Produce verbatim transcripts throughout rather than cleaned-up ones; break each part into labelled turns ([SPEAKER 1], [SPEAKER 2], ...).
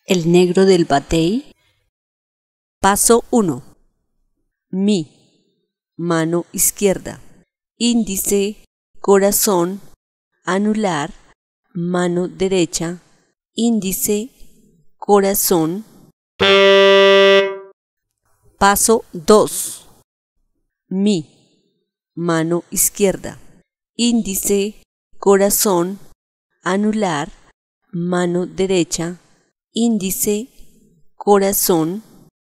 [SPEAKER 1] El negro del batey. Paso uno. Mi. Mano izquierda. Índice, corazón, anular, mano derecha, índice, corazón. Paso dos. Mi. Mano izquierda. Índice, corazón, anular, mano derecha, índice, corazón.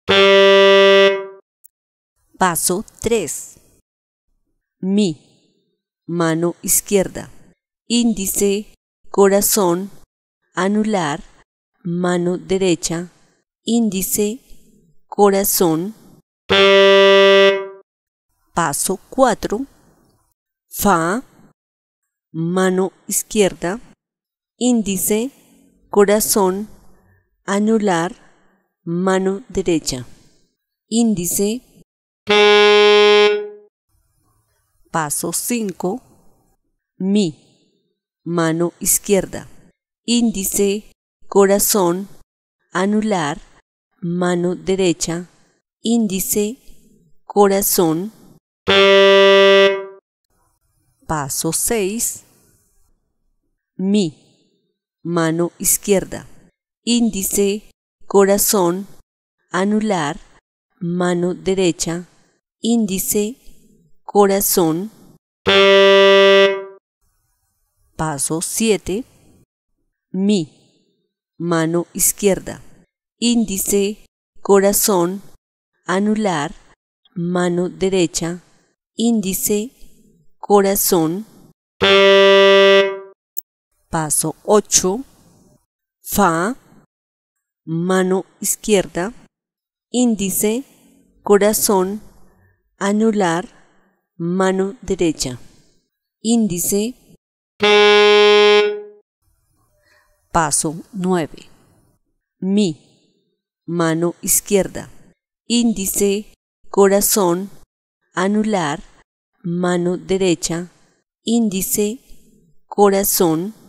[SPEAKER 1] Paso tres. Mi. Mano izquierda. Índice, corazón, anular, mano derecha, índice, corazón. Paso cuatro. Fa. Mano izquierda. Índice, corazón, anular, mano derecha, índice. Paso cinco. Mi. Mano izquierda. Índice, corazón, anular, mano derecha, índice, corazón. Paso seis. Mi. Mano izquierda. Índice, corazón, anular, mano derecha, índice, corazón. Paso siete. Mi. Mano izquierda. Índice, corazón, anular, mano derecha, índice, corazón. Paso ocho. Fa. Mano izquierda. Índice, corazón, anular, mano derecha, índice. Paso nueve. Mi. Mano izquierda. Índice, corazón, anular, mano derecha, índice, corazón.